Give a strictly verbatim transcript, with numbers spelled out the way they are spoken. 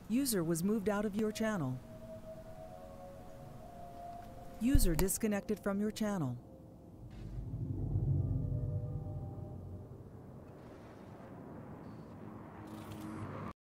User was moved out of your channel. User disconnected from your channel.